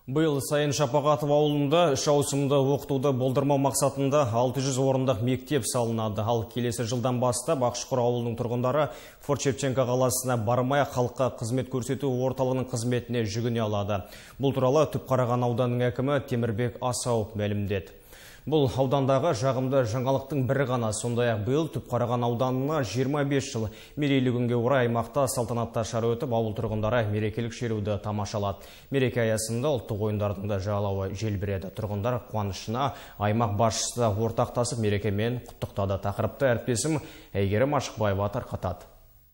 Биыл Сайын Шапағатов ауылында үш ауысымды оқытуды болдырмау мақсатында 600 орындық мектеп салынады. Ал келесі жылдан бастап Ақшұқыр ауылының тұрғындары Форт Шевченко қаласына бармай халыққа қызмет көрсету орталығының қызметіне жүгіне алады. Бұл туралы Түпқараған ауданының әкімі Темірбек Асауов мәлімдеді. Бұл аудандағы жағымды жаңалықтың бірі ғана. Сондай-ақ биыл Түпқараған ауданына 25 жыл мерейлі күнге орай аймақта салтанатты шара өтіп, ауыл тұрғындары мерекелік шеруді тамашалады. Мереке аясында ұлттық ойындардың да жалауы желбіреді. Тұрғындар қуанышына аймақ басшысы ортақтасып мерекемен құттықтады. Тақырыпты әріптесім Әйгерім Ашықбаева тарқатады.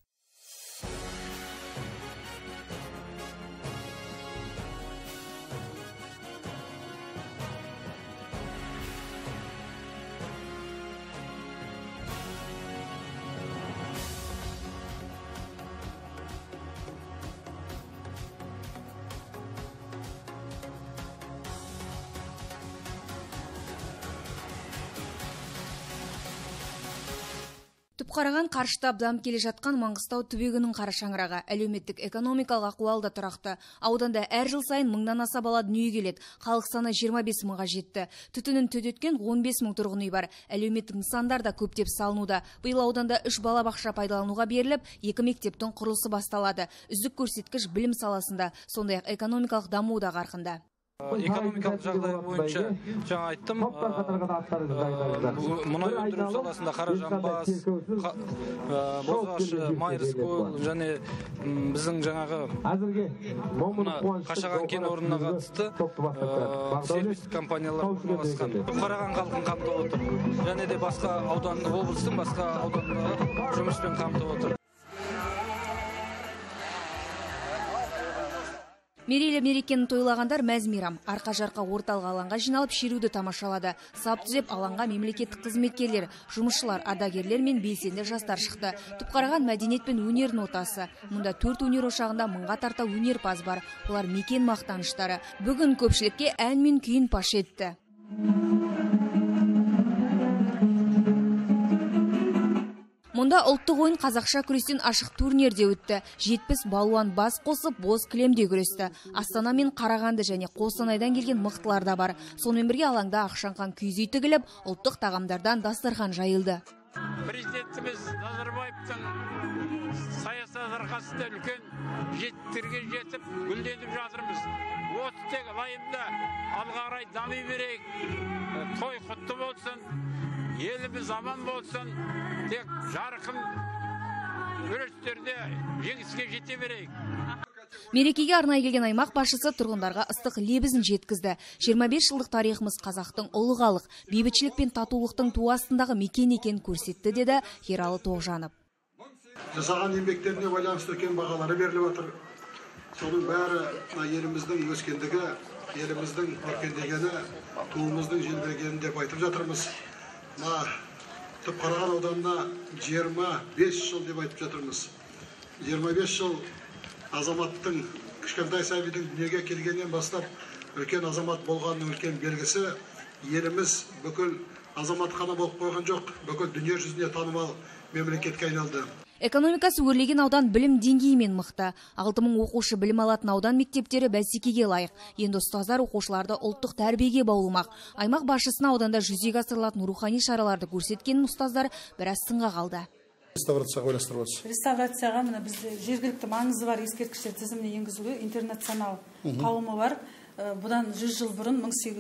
Түпқараған қарыштап дамып келе жатқан Маңғыстау түбегінің қара шаңырағы әлеуметтік экономикалық ахуалда тұрақты. Ауданда әр жыл сайын мыңнан аса бала дүниеге келеді. Халық саны 25 мыңға жетті. Түтінін төтеткен 15 мың тұрғын үй бар. Әлеуметтік нысандар да көптеп салынуда. Биыл ауданда 3 балабақша пайдалануға беріліп, 2 мектептің құрылысы басталады. Үздік көрсеткіш білім саласында, сондай-ақ экономикалық даму да қарқында. Экономикалық жағдай бойынша жаңа айттым, мұнай өндіру саласында Қаражанбас, Бозғаш, Майырскөл және біздің жаңағы Қашаған кен орнына қатысты сервистік компаниялар орналасқан. Қараған халқын қамтып отыр. Және де басқа аудан, облыстың басқа ауданында жұмыспен қамтып отыр. Мерейлі мерекені тойлағандар мәз-мейрам. Арқа-жарқа орталық алаңға жиналып шеруді тамашалады. Сап түзеп алаңға мемлекеттік қызметкерлер, жұмысшылар, ардагерлер мен белсенді жастар шықты. Түпқараған мәдениет пен өнер нотасы. Мұнда 4 өнер ошағында мыңға тарта өнерпаз бар. Олар мекен мақтаныштары. Бүгін көпшілікке ән мен күйін паш етті. Мұнда ұлттық ойын қазақша күрестен ашық турнирде өтті. 70 балуан бас қосып, боз кілемде күресті. Астана мен Қарағанды және Қостанайдан келген мықтылар да бар. Сонымен бірге алаңда ақшаңқан киіз үй тігіліп, ұлттық тағамдардан дастархан жайылды. Президентіміз Назарбаевтың саясат арқасында үлкен жетістіктерге жетіп, гүлденіп жатырмыз. Осы тек лайымда алға қарай дами берейік. Той құтты болсын. Еліміз аман болсын, тек жарқын күрестерде жеңіске жете берейік. Мерекеге арнайы келген аймақ басшысы тұрғындарға ыстық лебізін жеткізді. 25 жылдық тарихымыз қазақтың ұлы халық, бейбітшілік пен татулықтың ту астындағы мекен екенін көрсетті, деді Ералы Тоғжанов. Жасаған еңбектеріне байланысты үлкен бағалары беріліп отыр. Соның бәрі еліміздің өскендігі, еліміздің өркендегені, туымыздың желбірегені деп айтып жатырмыз. Түпқараған ауданына 25 жыл деп айтып жатырмыз. 25 жыл азаматтың, кішкентай сәбидің дүниеге келгеннен бастап үлкен азамат болғанның үлкен белгісі. Еліміз бүкіл азамат қана болып қойған жоқ, бүкіл дүние жүзіне танымал мемлекетке айналды. Экономикасы өрлеген аудан білім деңгейімен мықты. 6000 оқушы білім алатын аудан мектептері бәсекеге лайық. Енді ұстаздар оқушыларды ұлттық тәрбиеге баулымақ. Аймақ басшысына ауданда жүзеге асырылатын рухани шараларды көрсеткен ұстаздар біраз сынға қалды. Реставрацияға ойластырып отырсыз. Реставрацияға мына бізде жергілікті маңызы бар ескерткіштер тізіміне енгізуге интернационал қауымы бар. Бұдан 100 жыл бұрын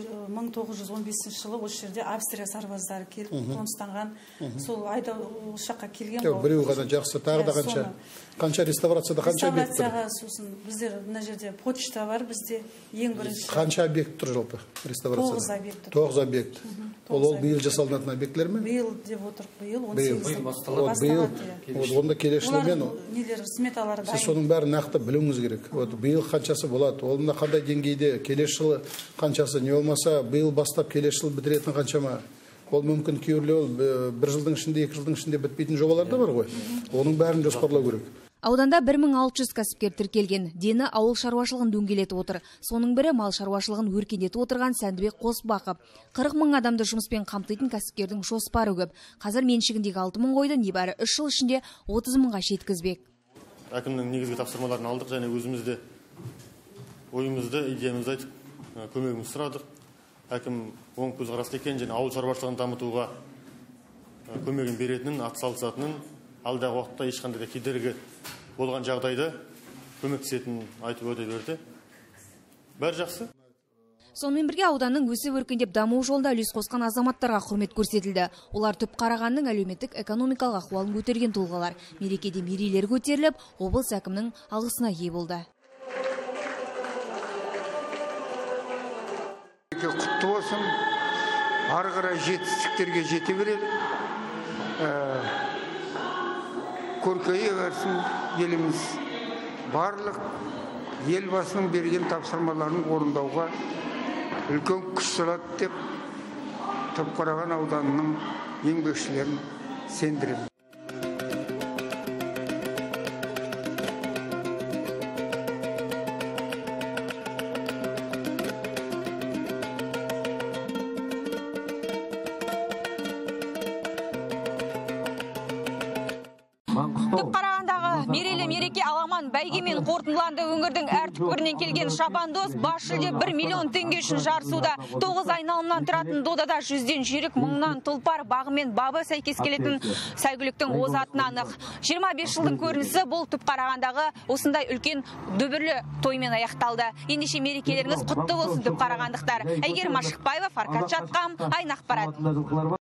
1915 жылы осы жерде Австрия сарбаздары келіп қоныстанған. Сол айда осы жаққа келген ғой. Біреу ғана жақсы, тағы да қанша реставрацияда қанша объект тұр? Реставрацияға сосын біздер мына жерде почта бар бізде ең бірінші. Қанша объект тұр жалпы реставрацияда? 9 объект тұр. 9 объект. Ол биыл жасалынатын объектлер ме? Биыл деп отырық, биыл 18 басталады. Онда келесі жылмен нелер сметалары дайын. Сіз соның бәрін нақты білуіңіз керек. Биыл қаншасы болады? Олында қандай деңгейде, келесі жылы қаншасы, не болмаса биыл бастап келесі жыл бітіретін қаншама? Ол мүмкін кейбіреу 1 жылдың ішінде, 2 жылдың ішінде бітпейтін жобалар да бар ғой. Оның бәрін жоспарлау керек. Ауданда 1600 кәсіпкер тіркелген. Дені ауыл шаруашылығын дөңгелетіп отыр. Соның бірі мал шаруашылығын өркендетіп отырған Сәндібек Қосбақов. 40 мың адамды жұмыспен қамтитын кәсіпкердің жоспары көп. Қазір меншігіндегі 6 мың қойды небәрі 3 жыл ішінде 30 мыңға жеткізбек. Әкімнің негізгі тапсырмаларын алдық және өзімізде ойымызды, идеямызды айтып көмегімізді сұрадық. Әкім оң көзқарасты екен, және ауыл шаруашылығын дамытуға көмегін беретінін, атсалысатынын, алдағы уақытта ешқандай да кедергі болған жағдайда көмектесетінін айтып өте берді. Бәрі жақсы. Сонымен бірге ауданның өсіп өркендеп даму жолында үлес қосқан азаматтарға құрмет көрсетілді. Олар Түпқарағанның әлеуметтік экономикалық ахуалын көтерген тұлғалар. Мерекеде мерейлер көтеріліп, облыс әкімнің алғысына ие болды. Құтты болсын, ары қарай жетістіктерге жете береді. Көркейе берсін еліміз. Барлық елбасының берген тапсырмаларын орындауға үлкен күш салады деп Түпқараған ауданының еңбекшілерін сендіремін. Түпқарағандағы мерейлі мереке аламан бәйгемен қорытындыланды. Өңірдің әр түкпірінен келген шабандоз бас жүлде 1 миллион теңге үшін жарысуда. 9 айналымнан тұратын додада 100-ден жүйрік, 1000-нан тұлпар, бағы мен бабы сәйкес келетін сәйгүліктің озатыны анық. 25 жылдың көрінісі бұл Түпқарағандағы осындай үлкен дүбірлі тоймен аяқталды. Ендеше мерекелеріңіз құтты болсын Түпқарағандықтар. Әйгерім Ашықбаева, Фаркат Жатқам, Айнақпарат.